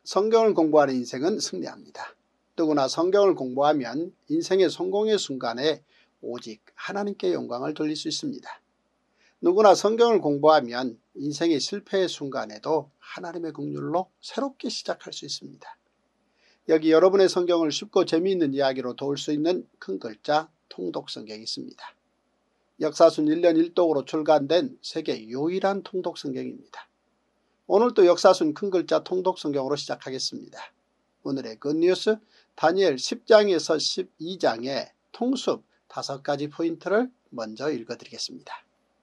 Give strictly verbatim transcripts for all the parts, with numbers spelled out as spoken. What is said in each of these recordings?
성경을 공부하는 인생은 승리합니다. 누구나 성경을 공부하면 인생의 성공의 순간에 오직 하나님께 영광을 돌릴 수 있습니다. 누구나 성경을 공부하면 인생의 실패의 순간에도 하나님의 긍휼로 새롭게 시작할 수 있습니다. 여기 여러분의 성경을 쉽고 재미있는 이야기로 도울 수 있는 큰 글자 통독 성경이 있습니다. 역사순 일 년 일 독으로 출간된 세계 유일한 통독 성경입니다. 오늘도 역사순 큰 글자 통독 성경으로 시작하겠습니다. 오늘의 굿뉴스 다니엘 십 장에서 십이 장의 통습 다섯 가지 포인트를 먼저 읽어드리겠습니다.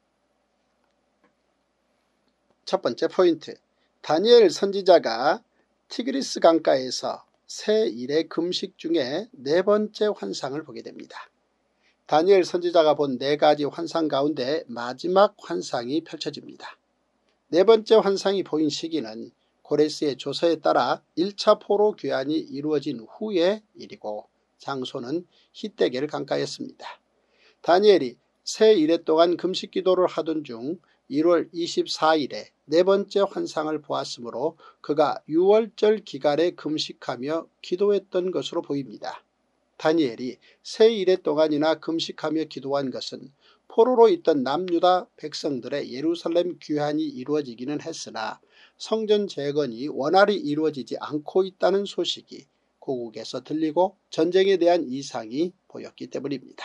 첫 번째 포인트, 다니엘 선지자가 티그리스 강가에서 세 일의 금식 중에 네 번째 환상을 보게 됩니다. 다니엘 선지자가 본 네 가지 환상 가운데 마지막 환상이 펼쳐집니다. 네 번째 환상이 보인 시기는 고레스의 조서에 따라 일 차 포로 귀환이 이루어진 후의 일이고 장소는 히데겔 강가였습니다. 다니엘이 세 일해 동안 금식 기도를 하던 중 일월 이십사일에 네 번째 환상을 보았으므로 그가 유월절 기간에 금식하며 기도했던 것으로 보입니다. 다니엘이 세 일해 동안이나 금식하며 기도한 것은 포로로 있던 남유다 백성들의 예루살렘 귀환이 이루어지기는 했으나 성전 재건이 원활히 이루어지지 않고 있다는 소식이 고국에서 들리고 전쟁에 대한 이상이 보였기 때문입니다.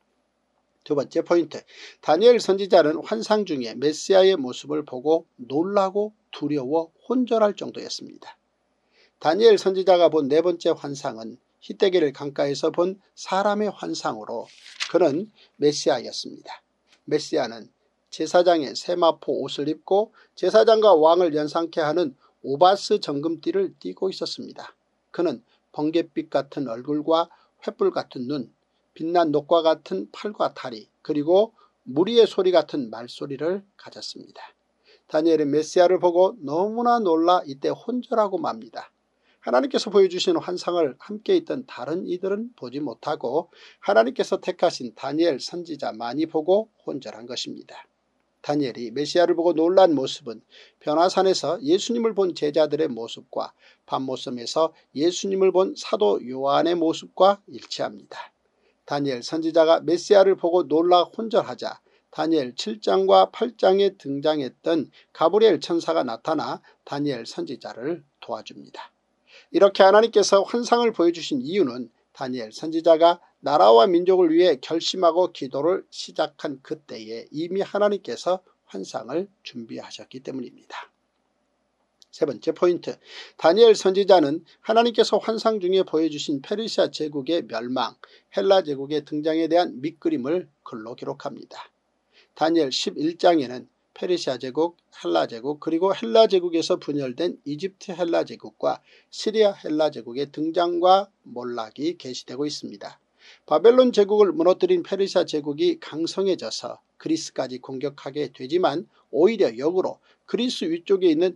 두 번째 포인트, 다니엘 선지자는 환상 중에 메시아의 모습을 보고 놀라고 두려워 혼절할 정도였습니다. 다니엘 선지자가 본 네 번째 환상은 히데겔 강가에서 본 사람의 환상으로 그는 메시아였습니다. 메시아는 제사장의 세마포 옷을 입고 제사장과 왕을 연상케 하는 오바스 정금띠를 띠고 있었습니다. 그는 번갯빛 같은 얼굴과 횃불 같은 눈, 빛난 녹과 같은 팔과 다리, 그리고 무리의 소리 같은 말소리를 가졌습니다. 다니엘은 메시아를 보고 너무나 놀라 이때 혼절하고 맙니다. 하나님께서 보여주신 환상을 함께 있던 다른 이들은 보지 못하고 하나님께서 택하신 다니엘 선지자만이 보고 혼절한 것입니다. 다니엘이 메시아를 보고 놀란 모습은 변화산에서 예수님을 본 제자들의 모습과 밤모섬에서 예수님을 본 사도 요한의 모습과 일치합니다. 다니엘 선지자가 메시아를 보고 놀라 혼절하자 다니엘 칠 장과 팔 장에 등장했던 가브리엘 천사가 나타나 다니엘 선지자를 도와줍니다. 이렇게 하나님께서 환상을 보여주신 이유는 다니엘 선지자가 나라와 민족을 위해 결심하고 기도를 시작한 그때에 이미 하나님께서 환상을 준비하셨기 때문입니다. 세 번째 포인트, 다니엘 선지자는 하나님께서 환상 중에 보여주신 페르시아 제국의 멸망, 헬라 제국의 등장에 대한 밑그림을 글로 기록합니다. 다니엘 십일 장에는 페르시아 제국, 헬라 제국, 그리고 헬라 제국에서 분열된 이집트 헬라 제국과 시리아 헬라 제국의 등장과 몰락이 게시되고 있습니다. 바벨론 제국을 무너뜨린 페르시아 제국이 강성해져서 그리스까지 공격하게 되지만 오히려 역으로 그리스 위쪽에 있는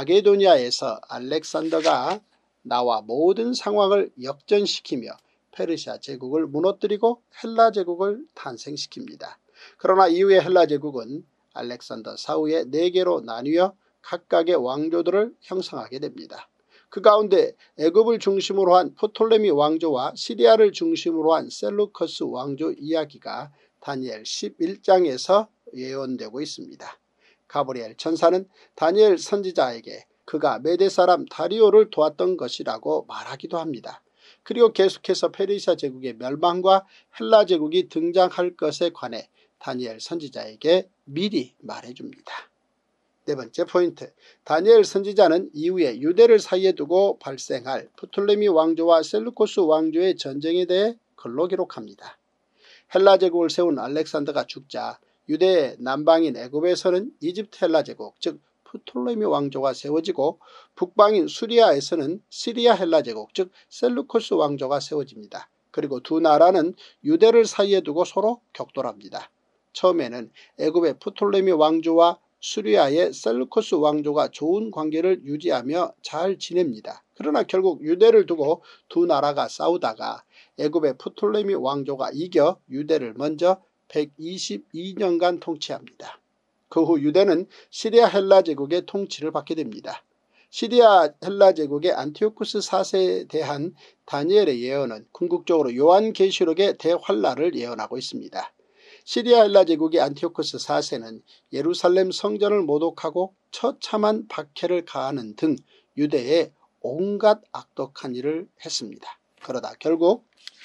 마게도니아에서 알렉산더가 나와 모든 상황을 역전시키며 페르시아 제국을 무너뜨리고 헬라 제국을 탄생시킵니다. 그러나 이후에 헬라 제국은 알렉산더 사후에 네 개로 나뉘어 각각의 왕조들을 형성하게 됩니다. 그 가운데 애굽을 중심으로 한 프톨레미 왕조와 시리아를 중심으로 한 셀루커스 왕조 이야기가 다니엘 십일 장에서 예언되고 있습니다. 가브리엘 천사는 다니엘 선지자에게 그가 메대 사람 다리오를 도왔던 것이라고 말하기도 합니다. 그리고 계속해서 페르시아 제국의 멸망과 헬라 제국이 등장할 것에 관해 다니엘 선지자에게 미리 말해줍니다. 네 번째 포인트, 다니엘 선지자는 이후에 유대를 사이에 두고 발생할 프톨레미 왕조와 셀루코스 왕조의 전쟁에 대해 글로 기록합니다. 헬라 제국을 세운 알렉산더가 죽자 유대의 남방인 애굽에서는 이집트 헬라 제국, 즉 프톨레미 왕조가 세워지고 북방인 수리아에서는 시리아 헬라 제국, 즉 셀루코스 왕조가 세워집니다. 그리고 두 나라는 유대를 사이에 두고 서로 격돌합니다. 처음에는 애굽의 프톨레미 왕조와 수리아의 셀루코스 왕조가 좋은 관계를 유지하며 잘 지냅니다. 그러나 결국 유대를 두고 두 나라가 싸우다가 애굽의 프톨레미 왕조가 이겨 유대를 먼저 백이십이 년간 통치합니다. 그 후 유대는 시리아 헬라 제국의 통치를 받게 됩니다. 시리아 헬라 제국의 안티오쿠스 사 세에 대한 다니엘의 예언은 궁극적으로 요한계시록의 대환란을 예언하고 있습니다. 시리아 헬라 제국의 안티오쿠스 사 세는 예루살렘 성전을 모독하고 처참한 박해를 가하는 등 유대에 온갖 악독한 일을 했습니다. 그러다 결국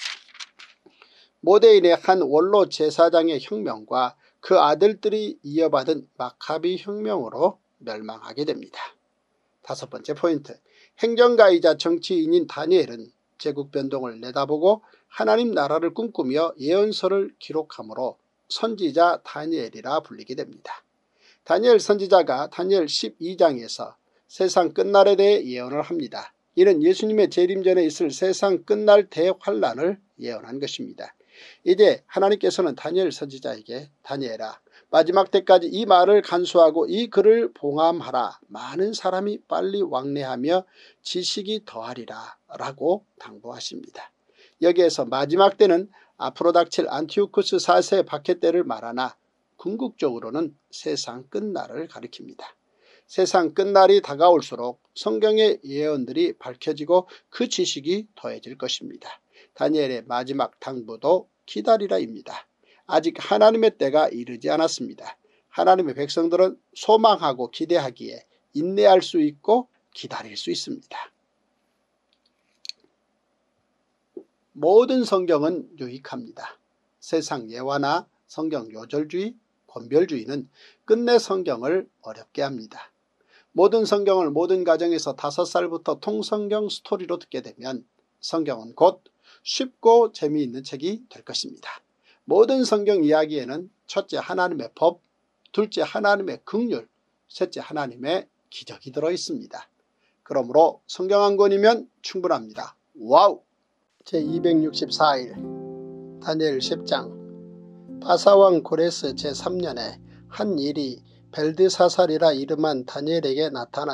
모데인의 한 원로 제사장의 혁명과 그 아들들이 이어받은 마카비 혁명으로 멸망하게 됩니다. 다섯 번째 포인트, 행정가이자 정치인인 다니엘은 제국 변동을 내다보고 하나님 나라를 꿈꾸며 예언서를 기록하므로 선지자 다니엘이라 불리게 됩니다. 다니엘 선지자가 다니엘 십이 장에서 세상 끝날에 대해 예언을 합니다. 이는 예수님의 재림 전에 있을 세상 끝날 대환란을 예언한 것입니다. 이제 하나님께서는 다니엘 선지자에게 다니엘아, 마지막 때까지 이 말을 간수하고 이 글을 봉함하라. 많은 사람이 빨리 왕래하며 지식이 더하리라 라고 당부하십니다. 여기에서 마지막 때는 앞으로 닥칠 안티오쿠스 사 세 박해 때를 말하나 궁극적으로는 세상 끝날을 가리킵니다. 세상 끝날이 다가올수록 성경의 예언들이 밝혀지고 그 지식이 더해질 것입니다. 다니엘의 마지막 당부도 기다리라입니다. 아직 하나님의 때가 이르지 않았습니다. 하나님의 백성들은 소망하고 기대하기에 인내할 수 있고 기다릴 수 있습니다. 모든 성경은 유익합니다. 세상 예화나 성경 요절주의, 권별주의는 끝내 성경을 어렵게 합니다. 모든 성경을 모든 가정에서 다섯 살부터 통성경 스토리로 듣게 되면 성경은 곧 쉽고 재미있는 책이 될 것입니다. 모든 성경 이야기에는 첫째 하나님의 법, 둘째 하나님의 긍휼, 셋째 하나님의 기적이 들어있습니다. 그러므로 성경 한 권이면 충분합니다. 와우! 제이백육십사 일 다니엘 십 장. 바사왕 고레스 제삼 년에 한 일이 벨드사살이라 이름한 다니엘에게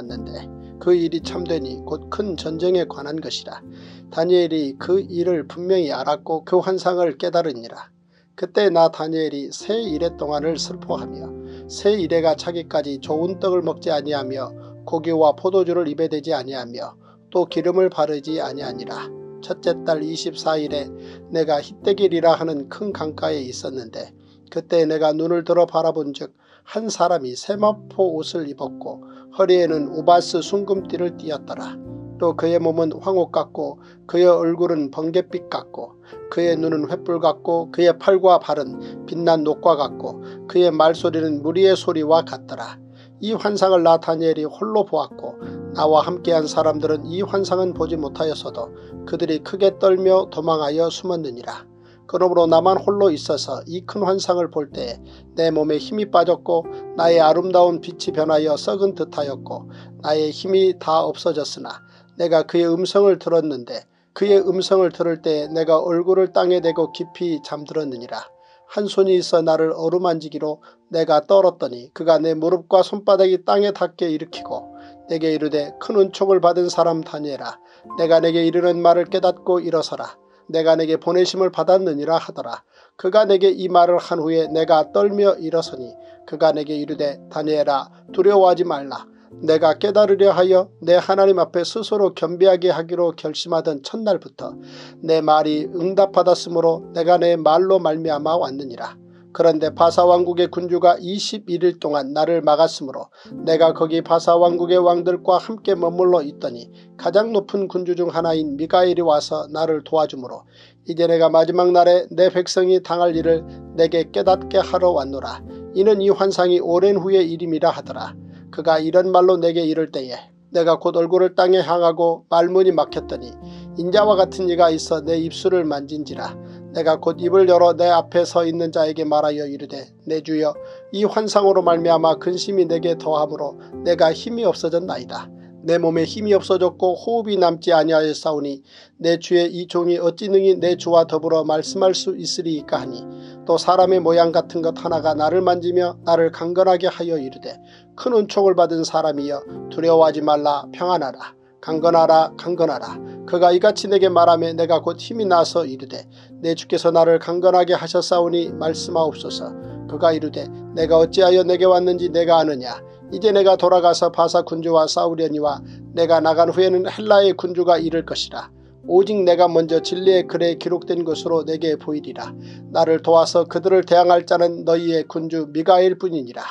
나타났는데 그 일이 참되니 곧 큰 전쟁에 관한 것이라. 다니엘이 그 일을 분명히 알았고 그 환상을 깨달으니라. 그때 나 다니엘이 새 이래 동안을 슬퍼하며 새 이래가 차기까지 좋은 떡을 먹지 아니하며 고기와 포도주를 입에 대지 아니하며 또 기름을 바르지 아니하니라. 첫째 달 이십사 일에 내가 히데길이라 하는 큰 강가에 있었는데 그때 내가 눈을 들어 바라본 즉 한 사람이 세마포 옷을 입었고 허리에는 우바스 순금띠를 띠었더라. 또 그의 몸은 황옥 같고 그의 얼굴은 번갯빛 같고 그의 눈은 횃불 같고 그의 팔과 발은 빛난 녹과 같고 그의 말소리는 무리의 소리와 같더라. 이 환상을 나 다니엘이 홀로 보았고 나와 함께한 사람들은 이 환상은 보지 못하였어도 그들이 크게 떨며 도망하여 숨었느니라. 그러므로 나만 홀로 있어서 이 큰 환상을 볼 때에 내 몸에 힘이 빠졌고 나의 아름다운 빛이 변하여 썩은 듯하였고 나의 힘이 다 없어졌으나 내가 그의 음성을 들었는데 그의 음성을 들을 때에 내가 얼굴을 땅에 대고 깊이 잠들었느니라. 한 손이 있어 나를 어루만지기로 내가 떨었더니 그가 내 무릎과 손바닥이 땅에 닿게 일으키고 내게 이르되 큰 은총을 받은 사람 다니엘아, 내가 내게 이르는 말을 깨닫고 일어서라. 내가 내게 보내심을 받았느니라 하더라. 그가 내게 이 말을 한 후에 내가 떨며 일어서니 그가 내게 이르되 다니엘아, 두려워하지 말라. 내가 깨달으려 하여 내 하나님 앞에 스스로 겸비하게 하기로 결심하던 첫날부터 내 말이 응답받았으므로 내가 내 말로 말미암아 왔느니라. 그런데 바사왕국의 군주가 이십일 일 동안 나를 막았으므로 내가 거기 바사왕국의 왕들과 함께 머물러 있더니 가장 높은 군주 중 하나인 미가엘이 와서 나를 도와주므로 이제 내가 마지막 날에 내 백성이 당할 일을 내게 깨닫게 하러 왔노라. 이는 이 환상이 오랜 후의 일임이라 하더라. 그가 이런 말로 내게 이를 때에 내가 곧 얼굴을 땅에 향하고 말문이 막혔더니 인자와 같은 이가 있어 내 입술을 만진지라. 내가 곧 입을 열어 내 앞에 서 있는 자에게 말하여 이르되 내 주여, 이 환상으로 말미암아 근심이 내게 더하므로 내가 힘이 없어졌나이다. 내 몸에 힘이 없어졌고 호흡이 남지 아니하였사오니 내 주의 이 종이 어찌 능히 내 주와 더불어 말씀할 수 있으리이까 하니 또 사람의 모양 같은 것 하나가 나를 만지며 나를 강건하게 하여 이르되 큰 은총을 받은 사람이여, 두려워하지 말라. 평안하라. 강건하라. 강건하라. 그가 이같이 내게 말하며 내가 곧 힘이 나서 이르되 내 주께서 나를 강건하게 하셨사오니 말씀하옵소서. 그가 이르되 내가 어찌하여 내게 왔는지 내가 아느냐. 이제 내가 돌아가서 바사 군주와 싸우려니와 내가 나간 후에는 헬라의 군주가 이를 것이라. 오직 내가 먼저 진리의 글에 기록된 것으로 내게 보이리라. 나를 도와서 그들을 대항할 자는 너희의 군주 미가엘 뿐이니라.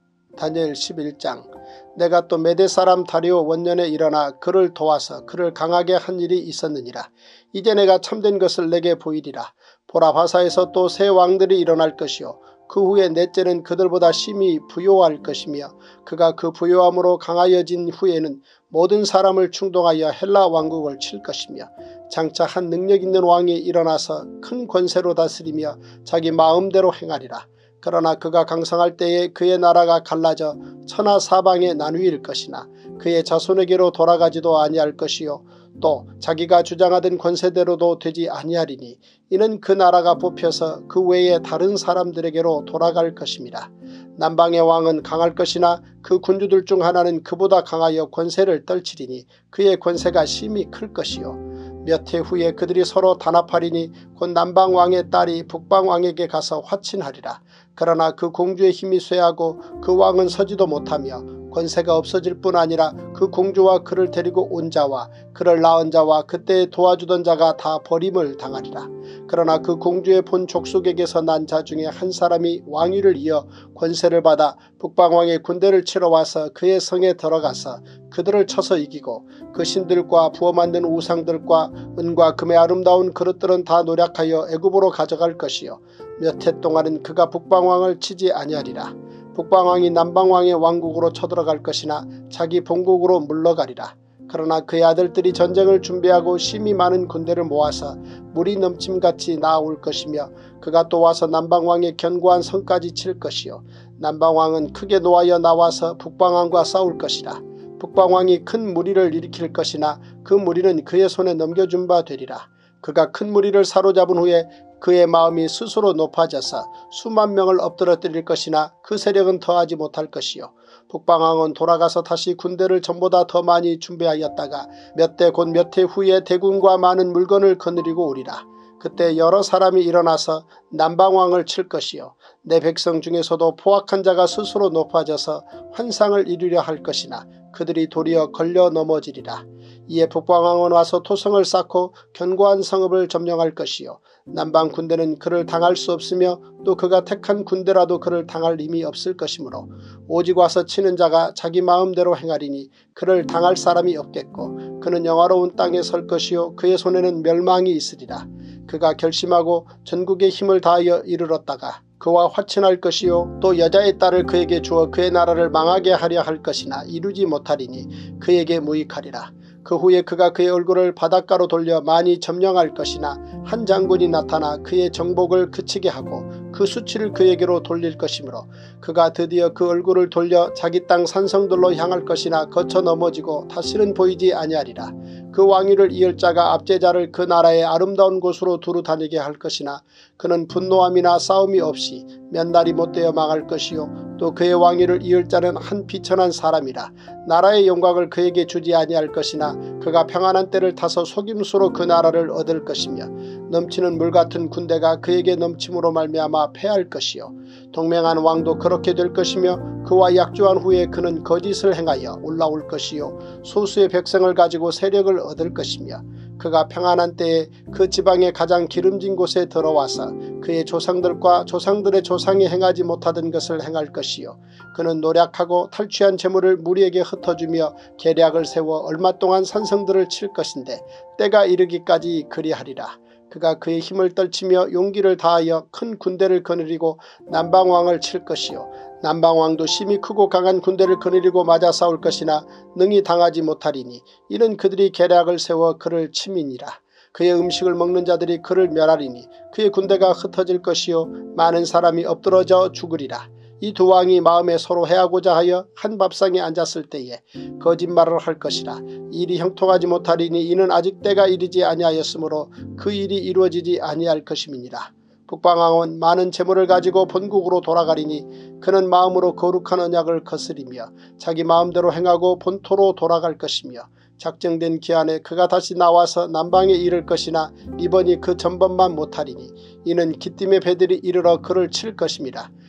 다니엘 십일 장. 내가 또 메대 사람 다리오 원년에 일어나 그를 도와서 그를 강하게 한 일이 있었느니라. 이제 내가 참된 것을 내게 보이리라. 보라, 바사에서 또 새 왕들이 일어날 것이요 그 후에 넷째는 그들보다 심히 부요할 것이며 그가 그 부요함으로 강하여진 후에는 모든 사람을 충동하여 헬라 왕국을 칠 것이며 장차 한 능력 있는 왕이 일어나서 큰 권세로 다스리며 자기 마음대로 행하리라. 그러나 그가 강성할 때에 그의 나라가 갈라져 천하 사방에 나누일 것이나 그의 자손에게로 돌아가지도 아니할 것이요 또 자기가 주장하던 권세대로도 되지 아니하리니 이는 그 나라가 뽑혀서 그 외에 다른 사람들에게로 돌아갈 것입니다. 남방의 왕은 강할 것이나 그 군주들 중 하나는 그보다 강하여 권세를 떨치리니 그의 권세가 심히 클 것이요 몇 해 후에 그들이 서로 단합하리니 곧 남방왕의 딸이 북방왕에게 가서 화친하리라. 그러나 그 공주의 힘이 쇠하고 그 왕은 서지도 못하며 권세가 없어질 뿐 아니라 그 공주와 그를 데리고 온 자와 그를 낳은 자와 그때 도와주던 자가 다 버림을 당하리라. 그러나 그 공주의 본 족속에게서 난 자 중에 한 사람이 왕위를 이어 권세를 받아 북방왕의 군대를 치러 와서 그의 성에 들어가서 그들을 쳐서 이기고 그 신들과 부어 만든 우상들과 은과 금의 아름다운 그릇들은 다 노략하여 애굽으로 가져갈 것이요 몇 해 동안은 그가 북방왕을 치지 아니하리라. 북방왕이 남방왕의 왕국으로 쳐들어갈 것이나 자기 본국으로 물러가리라. 그러나 그의 아들들이 전쟁을 준비하고 심히 많은 군대를 모아서 물이 넘침같이 나아올 것이며 그가 또 와서 남방왕의 견고한 성까지 칠 것이요 남방왕은 크게 노하여 나와서 북방왕과 싸울 것이라. 북방왕이 큰 무리를 일으킬 것이나 그 무리는 그의 손에 넘겨준 바 되리라. 그가 큰 무리를 사로잡은 후에 그의 마음이 스스로 높아져서 수만 명을 엎드러뜨릴 것이나 그 세력은 더하지 못할 것이요 북방왕은 돌아가서 다시 군대를 전보다 더 많이 준비하였다가 몇 대 곧 몇 해 후에 대군과 많은 물건을 거느리고 오리라. 그때 여러 사람이 일어나서 남방왕을 칠 것이요 내 백성 중에서도 포악한 자가 스스로 높아져서 환상을 이루려 할 것이나 그들이 도리어 걸려 넘어지리라. 이에 북방왕은 와서 토성을 쌓고 견고한 성읍을 점령할 것이요 남방 군대는 그를 당할 수 없으며 또 그가 택한 군대라도 그를 당할 힘이 없을 것이므로 오직 와서 치는 자가 자기 마음대로 행하리니 그를 당할 사람이 없겠고 그는 영화로운 땅에 설 것이요 그의 손에는 멸망이 있으리라. 그가 결심하고 전국의 힘을 다하여 이르렀다가 그와 화친할 것이요 또 여자의 딸을 그에게 주어 그의 나라를 망하게 하려 할 것이나 이루지 못하리니 그에게 무익하리라. 그 후에 그가 그의 얼굴을 바닷가로 돌려 많이 점령할 것이나 한 장군이 나타나 그의 정복을 그치게 하고 그 수치를 그에게로 돌릴 것이므로 그가 드디어 그 얼굴을 돌려 자기 땅 산성들로 향할 것이나 거쳐 넘어지고 다시는 보이지 아니하리라. 그 왕위를 이을 자가 압제자를 그 나라의 아름다운 곳으로 두루 다니게 할 것이나 그는 분노함이나 싸움이 없이 몇 날이 못되어 망할 것이요 또 그의 왕위를 이을 자는 한 비천한 사람이라. 나라의 영광을 그에게 주지 아니할 것이나 그가 평안한 때를 타서 속임수로 그 나라를 얻을 것이며 넘치는 물같은 군대가 그에게 넘침으로 말미암아 패할 것이요 동맹한 왕도 그렇게 될 것이며 그와 약조한 후에 그는 거짓을 행하여 올라올 것이요 소수의 백성을 가지고 세력을 얻을 것이며 그가 평안한 때에 그 지방의 가장 기름진 곳에 들어와서 그의 조상들과 조상들의 조상이 행하지 못하던 것을 행할 것이요 그는 노략하고 탈취한 재물을 무리에게 흩어주며 계략을 세워 얼마 동안 산성들을 칠 것인데 때가 이르기까지 그리하리라. 그가 그의 힘을 떨치며 용기를 다하여 큰 군대를 거느리고 남방왕을 칠 것이요 남방왕도 심히 크고 강한 군대를 거느리고 맞아 싸울 것이나 능히 당하지 못하리니 이는 그들이 계략을 세워 그를 침이니라. 그의 음식을 먹는 자들이 그를 멸하리니 그의 군대가 흩어질 것이요 많은 사람이 엎드러져 죽으리라. 이 두 왕이 마음에 서로 해하고자 하여 한 밥상에 앉았을 때에 거짓말을 할 것이라. 일이 형통하지 못하리니 이는 아직 때가 이르지 아니하였으므로 그 일이 이루어지지 아니할 것임이니라. 북방왕은 많은 재물을 가지고 본국으로 돌아가리니 그는 마음으로 거룩한 언약을 거스리며 자기 마음대로 행하고 본토로 돌아갈 것이며 작정된 기한에 그가 다시 나와서 남방에 이를 것이나 이번이 그 전번만 못하리니 이는 기띔의 배들이 이르러 그를 칠 것임이라.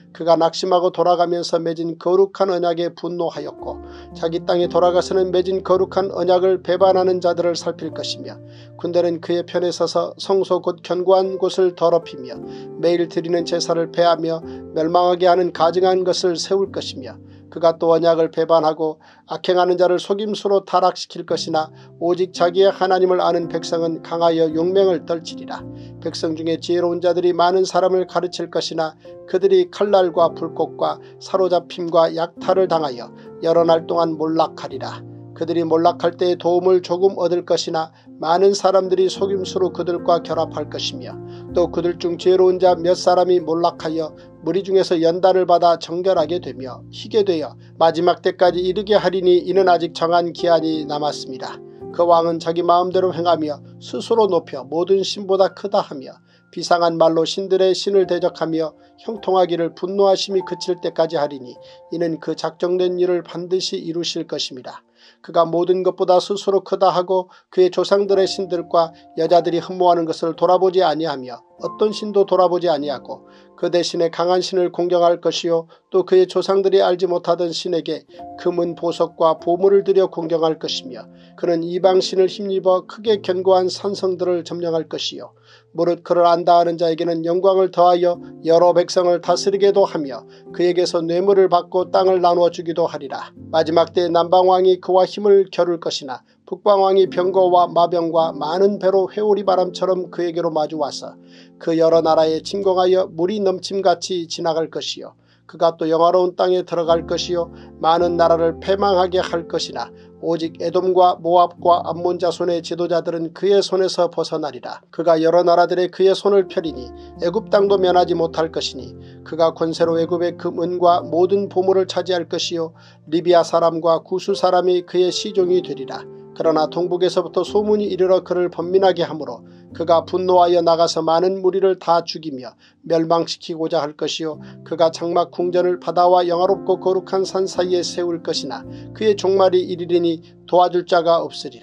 그가 낙심하고 돌아가면서 맺은 거룩한 언약에 분노하였고 자기 땅에 돌아가서는 맺은 거룩한 언약을 배반하는 자들을 살필 것이며 군대는 그의 편에 서서 성소 곧 견고한 곳을 더럽히며 매일 드리는 제사를 폐하며 멸망하게 하는 가증한 것을 세울 것이며 그가 또 언약을 배반하고 악행하는 자를 속임수로 타락시킬 것이나 오직 자기의 하나님을 아는 백성은 강하여 용맹을 떨치리라. 백성 중에 지혜로운 자들이 많은 사람을 가르칠 것이나 그들이 칼날과 불꽃과 사로잡힘과 약탈을 당하여 여러 날 동안 몰락하리라. 그들이 몰락할 때에 도움을 조금 얻을 것이나 많은 사람들이 속임수로 그들과 결합할 것이며 또 그들 중 지혜로운 자 몇 사람이 몰락하여 무리 중에서 연단을 받아 정결하게 되며 희게 되어 마지막 때까지 이르게 하리니 이는 아직 정한 기한이 남았습니다. 그 왕은 자기 마음대로 행하며 스스로 높여 모든 신보다 크다 하며 비상한 말로 신들의 신을 대적하며 형통하기를 분노하심이 그칠 때까지 하리니 이는 그 작정된 일을 반드시 이루실 것입니다. 그가 모든 것보다 스스로 크다 하고 그의 조상들의 신들과 여자들이 흠모하는 것을 돌아보지 아니하며 어떤 신도 돌아보지 아니하고 그 대신에 강한 신을 공경할 것이요 또 그의 조상들이 알지 못하던 신에게 금은 보석과 보물을 들여 공경할 것이며 그는 이방신을 힘입어 크게 견고한 산성들을 점령할 것이요 무릇 그를 안다 하는 자에게는 영광을 더하여 여러 백성을 다스리게도 하며 그에게서 뇌물을 받고 땅을 나누어 주기도 하리라. 마지막 때에 남방왕이 그와 힘을 겨룰 것이나 북방왕이 병거와 마병과 많은 배로 회오리 바람처럼 그에게로 마주와서 그 여러 나라에 침공하여 물이 넘침같이 지나갈 것이요 그가 또 영화로운 땅에 들어갈 것이요 많은 나라를 패망하게 할 것이나 오직 에돔과 모압과 암몬 자손의 지도자들은 그의 손에서 벗어나리라. 그가 여러 나라들의 그의 손을 펴리니 애굽 땅도 면하지 못할 것이니 그가 권세로 애굽의 금은과 모든 보물을 차지할 것이요 리비아 사람과 구수 사람이 그의 시종이 되리라. 그러나 동북에서부터 소문이 이르러 그를 번민하게 하므로 그가 분노하여 나가서 많은 무리를 다 죽이며 멸망시키고자 할 것이요 그가 장막 궁전을 바다와 영화롭고 거룩한 산 사이에 세울 것이나 그의 종말이 이르리니 도와줄 자가 없으리라.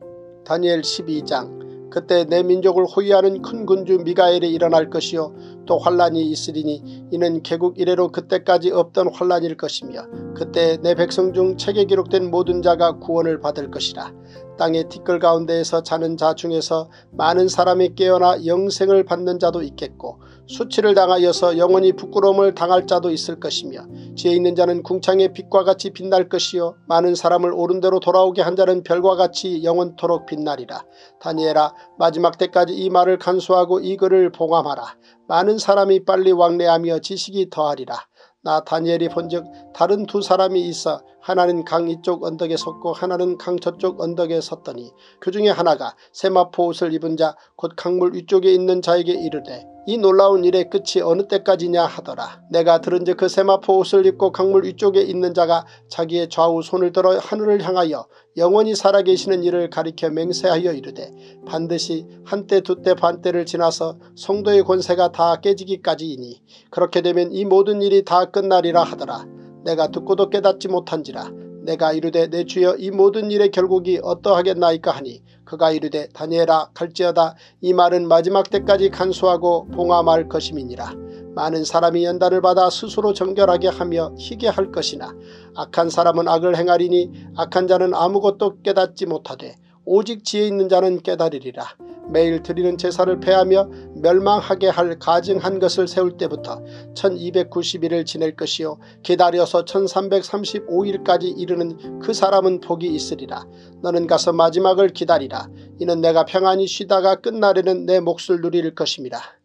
다니엘 십이 장. 그때 내 민족을 호위하는 큰 군주 미가엘이 일어날 것이요 또 환란이 있으리니 이는 개국 이래로 그때까지 없던 환란일 것이며 그때 내 백성 중 책에 기록된 모든 자가 구원을 받을 것이라. 땅의 티끌 가운데에서 자는 자 중에서 많은 사람이 깨어나 영생을 받는 자도 있겠고 수치를 당하여서 영원히 부끄러움을 당할 자도 있을 것이며 지혜 있는 자는 궁창의 빛과 같이 빛날 것이요 많은 사람을 옳은 대로 돌아오게 한 자는 별과 같이 영원토록 빛나리라. 다니엘아 마지막 때까지 이 말을 간수하고 이 글을 봉함하라. 많은 사람이 빨리 왕래하며 지식이 더하리라. 나 다니엘이 본즉 다른 두 사람이 있어 하나는 강 이쪽 언덕에 섰고 하나는 강 저쪽 언덕에 섰더니 그 중에 하나가 세마포 옷을 입은 자 곧 강물 위쪽에 있는 자에게 이르되 이 놀라운 일의 끝이 어느 때까지냐 하더라. 내가 들은즉 그 세마포 옷을 입고 강물 위쪽에 있는 자가 자기의 좌우 손을 들어 하늘을 향하여 영원히 살아계시는 이를 가리켜 맹세하여 이르되 반드시 한때 두때 반때를 지나서 성도의 권세가 다 깨지기까지이니 그렇게 되면 이 모든 일이 다 끝나리라 하더라. 내가 듣고도 깨닫지 못한지라. 내가 이르되 내 주여 이 모든 일의 결국이 어떠하겠나이까 하니 그가 이르되 다니엘아 갈지어다 이 말은 마지막 때까지 간수하고 봉함할 것임이니라. 많은 사람이 연단을 받아 스스로 정결하게 하며 희게 할 것이나 악한 사람은 악을 행하리니 악한 자는 아무것도 깨닫지 못하되 오직 지혜 있는 자는 깨달으리라. 매일 드리는 제사를 폐하며 멸망하게 할 가증한 것을 세울 때부터 천이백구십 일을 지낼 것이요 기다려서 천삼백삼십오 일까지 이르는 그 사람은 복이 있으리라. 너는 가서 마지막을 기다리라. 이는 내가 평안히 쉬다가 끝날에는 내 몫을 누릴 것임이라.